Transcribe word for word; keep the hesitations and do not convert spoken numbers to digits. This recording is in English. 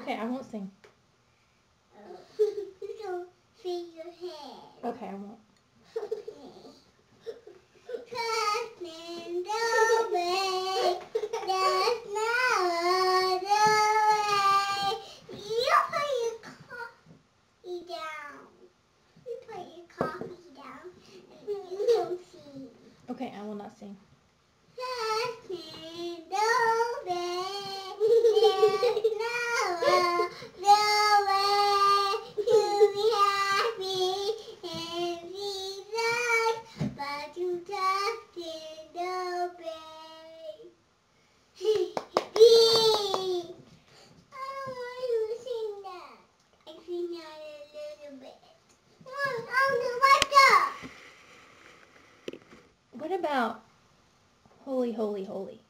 Okay, I won't sing. So, see your head. Okay, I won't. Crossing the way, there's no other way. You put your coffee down. You put your coffee down, and you don't sing. Okay, I will not sing. Crossing the way, there's no other way to be happy and be loved, but you just didn't obey. Bee! I don't want you to sing that. I sing that a little bit. Mom, I'm the wake up. What about holy, holy, holy?